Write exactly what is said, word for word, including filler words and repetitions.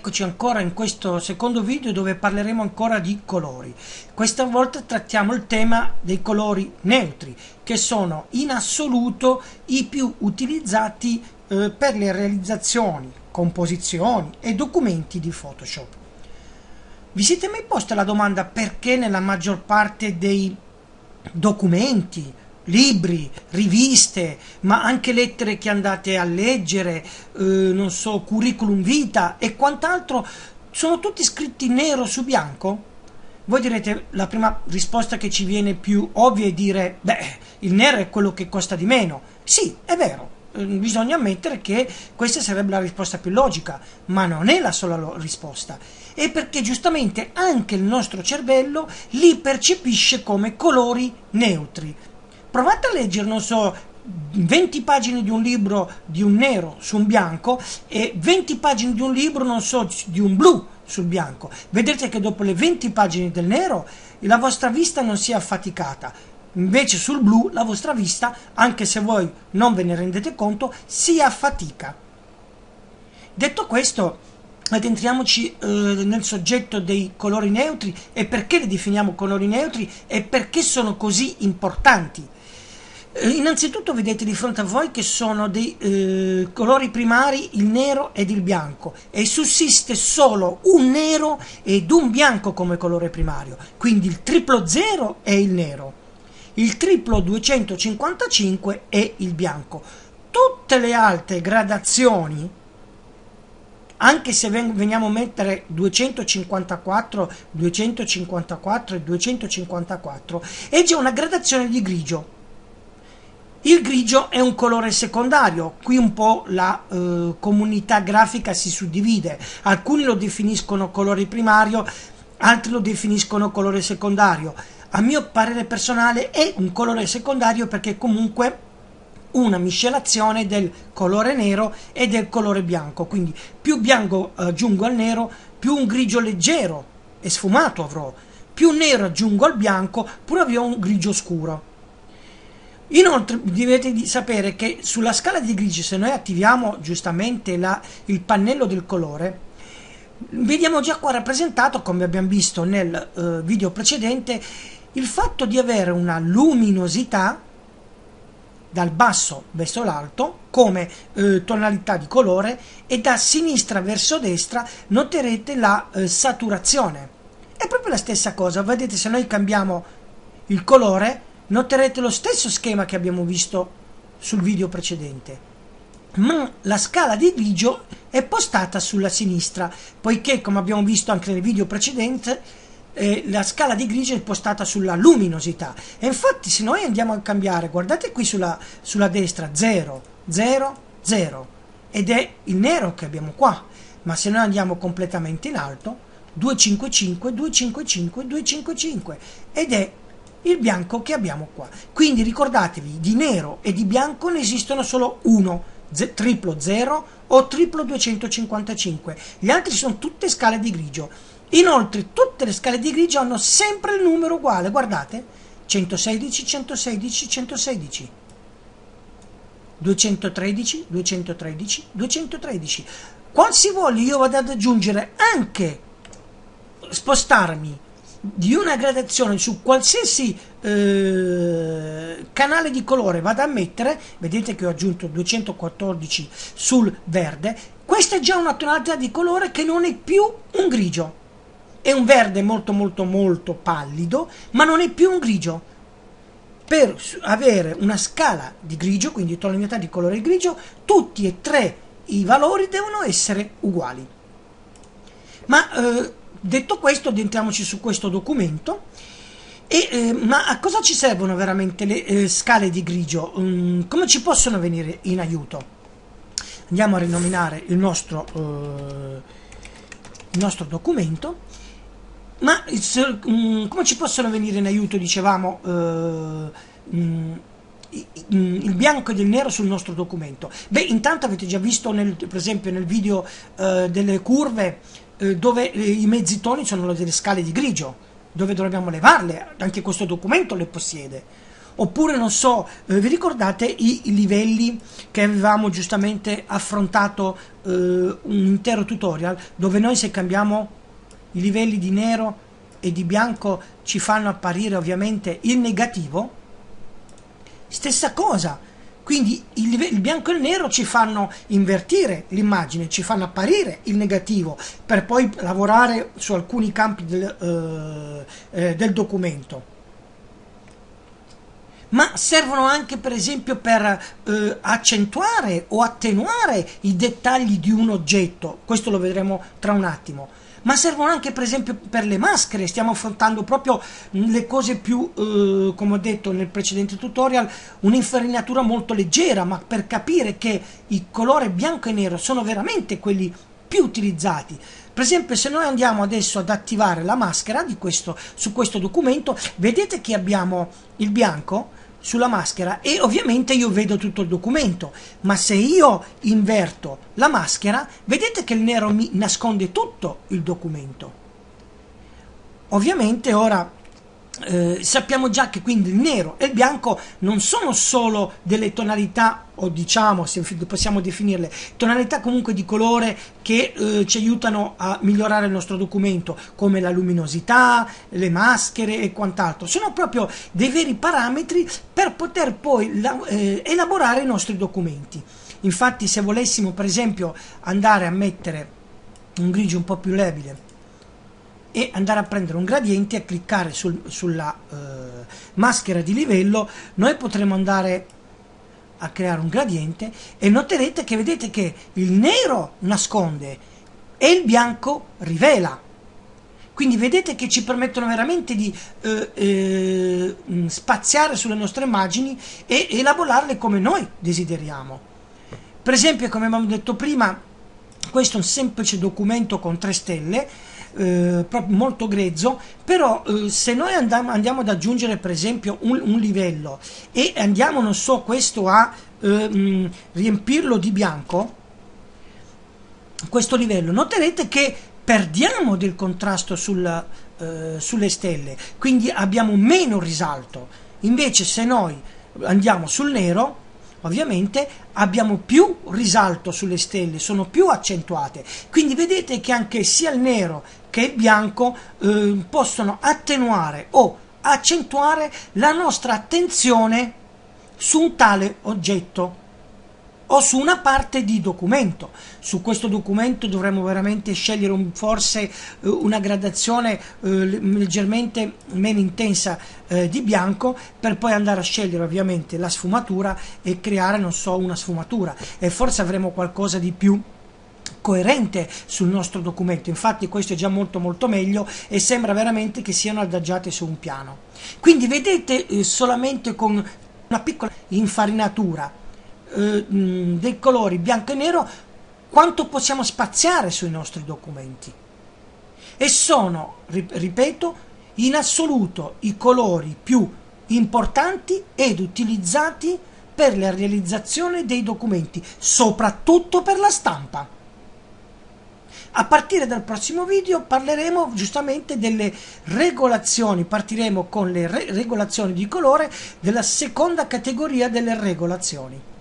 Eccoci ancora in questo secondo video dove parleremo ancora di colori. Questa volta trattiamo il tema dei colori neutri, che sono in assoluto i più utilizzati eh, per le realizzazioni, composizioni e documenti di Photoshop. Vi siete mai posti la domanda perché nella maggior parte dei documenti, libri, riviste, ma anche lettere che andate a leggere, eh, non so, curriculum vita e quant'altro, sono tutti scritti nero su bianco? Voi direte, la prima risposta che ci viene più ovvia è dire, beh, il nero è quello che costa di meno. Sì, è vero, eh, bisogna ammettere che questa sarebbe la risposta più logica, ma non è la sola risposta. È perché giustamente anche il nostro cervello li percepisce come colori neutri. Provate a leggere, non so, venti pagine di un libro di un nero su un bianco e venti pagine di un libro, non so, di un blu sul bianco. Vedrete che dopo le venti pagine del nero la vostra vista non si è affaticata. Invece sul blu la vostra vista, anche se voi non ve ne rendete conto, si affatica. Detto questo, addentriamoci eh, nel soggetto dei colori neutri e perché li definiamo colori neutri e perché sono così importanti. Eh, innanzitutto vedete di fronte a voi che sono dei eh, colori primari, il nero ed il bianco, e sussiste solo un nero ed un bianco come colore primario, quindi il triplo zero è il nero, il triplo duecentocinquantacinque è il bianco. Tutte le altre gradazioni, anche se veniamo a mettere duecentocinquantaquattro, duecentocinquantaquattro e duecentocinquantaquattro, è già una gradazione di grigio. Il grigio è un colore secondario, qui un po' la eh, comunità grafica si suddivide, alcuni lo definiscono colore primario, altri lo definiscono colore secondario. A mio parere personale è un colore secondario perché comunque una miscelazione del colore nero e del colore bianco, quindi più bianco aggiungo al nero, più un grigio leggero e sfumato avrò, più nero aggiungo al bianco, pure avrò un grigio scuro. Inoltre dovete sapere che sulla scala di grigi, se noi attiviamo giustamente la, il pannello del colore, vediamo già qua rappresentato, come abbiamo visto nel uh, video precedente, il fatto di avere una luminosità dal basso verso l'alto come eh, tonalità di colore, e da sinistra verso destra noterete la eh, saturazione. È proprio la stessa cosa, vedete, se noi cambiamo il colore noterete lo stesso schema che abbiamo visto sul video precedente, ma la scala di grigio è postata sulla sinistra, poiché, come abbiamo visto anche nel video precedente, Eh, la scala di grigio è impostata sulla luminosità. E infatti se noi andiamo a cambiare, guardate qui sulla, sulla destra, zero, zero, zero, ed è il nero che abbiamo qua, ma se noi andiamo completamente in alto, duecentocinquantacinque, duecentocinquantacinque, duecentocinquantacinque, ed è il bianco che abbiamo qua. Quindi ricordatevi, di nero e di bianco ne esistono solo uno, triplo zero o triplo duecentocinquantacinque, gli altri sono tutte scale di grigio. Inoltre tutte le scale di grigio hanno sempre il numero uguale, guardate, centosedici, centosedici, centosedici, duecentotredici, duecentotredici, duecentotredici. Qualsivoglia io vado ad aggiungere, anche spostarmi di una gradazione su qualsiasi eh, canale di colore vado a mettere, vedete che ho aggiunto duecentoquattordici sul verde, questa è già una tonalità di colore che non è più un grigio. È un verde molto molto molto pallido, ma non è più un grigio. Per avere una scala di grigio, quindi tonalità di colore grigio, tutti e tre i valori devono essere uguali. Ma eh, detto questo, addentriamoci su questo documento. E, eh, ma a cosa ci servono veramente le eh, scale di grigio? Um, come ci possono venire in aiuto? Andiamo a rinominare il nostro, eh, il nostro documento. Ma se, um, come ci possono venire in aiuto, dicevamo, uh, um, il bianco ed il nero sul nostro documento? Beh, intanto avete già visto, nel, per esempio, nel video uh, delle curve, uh, dove uh, i mezzi toni sono delle scale di grigio, dove dobbiamo levarle, anche questo documento le possiede. Oppure non so, eh, vi ricordate i, i livelli che avevamo giustamente affrontato, eh, un intero tutorial dove noi, se cambiamo i livelli di nero e di bianco, ci fanno apparire ovviamente il negativo? Stessa cosa, quindi il, livello, il bianco e il nero ci fanno invertire l'immagine, ci fanno apparire il negativo per poi lavorare su alcuni campi del, eh, eh, del documento. Ma servono anche, per esempio, per eh, accentuare o attenuare i dettagli di un oggetto, questo lo vedremo tra un attimo. Ma servono anche, per esempio, per le maschere. Stiamo affrontando proprio le cose più, eh, come ho detto nel precedente tutorial, un'infarinatura molto leggera, ma per capire che il colore bianco e nero sono veramente quelli più utilizzati. Per esempio, se noi andiamo adesso ad attivare la maschera di questo, su questo documento, vedete che abbiamo il bianco sulla maschera e ovviamente io vedo tutto il documento, ma se io inverto la maschera, vedete che il nero mi nasconde tutto il documento. Ovviamente ora eh, sappiamo già che quindi il nero e il bianco non sono solo delle tonalità, o diciamo, se possiamo definirle, tonalità comunque di colore che eh, ci aiutano a migliorare il nostro documento, come la luminosità, le maschere e quant'altro. Sono proprio dei veri parametri per poter poi la, eh, elaborare i nostri documenti. Infatti, se volessimo per esempio andare a mettere un grigio un po' più labile e andare a prendere un gradiente e cliccare sul, sulla eh, maschera di livello, noi potremo andare a creare un gradiente e noterete che vedete che il nero nasconde e il bianco rivela. Quindi vedete che ci permettono veramente di eh, eh, spaziare sulle nostre immagini e elaborarle come noi desideriamo. Per esempio, come abbiamo detto prima, questo è un semplice documento con tre stelle, eh, proprio molto grezzo, però eh, se noi andiamo, andiamo ad aggiungere per esempio un, un livello e andiamo, non so, questo a eh, mh, riempirlo di bianco, questo livello, noterete che perdiamo del contrasto sul, eh, sulle stelle, quindi abbiamo meno risalto. Invece se noi andiamo sul nero, ovviamente abbiamo più risalto sulle stelle, sono più accentuate. Quindi vedete che anche sia il nero che il bianco eh, possono attenuare o accentuare la nostra attenzione su un tale oggetto o su una parte di documento. Su questo documento dovremmo veramente scegliere un, forse eh, una gradazione eh, leggermente meno intensa eh, di bianco, per poi andare a scegliere ovviamente la sfumatura e creare, non so, una sfumatura, e forse avremo qualcosa di più coerente sul nostro documento. Infatti questo è già molto molto meglio e sembra veramente che siano adagiate su un piano. Quindi vedete, eh, solamente con una piccola infarinatura eh, dei colori bianco e nero, quanto possiamo spaziare sui nostri documenti. E sono, ripeto, in assoluto i colori più importanti ed utilizzati per la realizzazione dei documenti, soprattutto per la stampa. A partire dal prossimo video parleremo giustamente delle regolazioni, partiremo con le re- regolazioni di colore della seconda categoria delle regolazioni.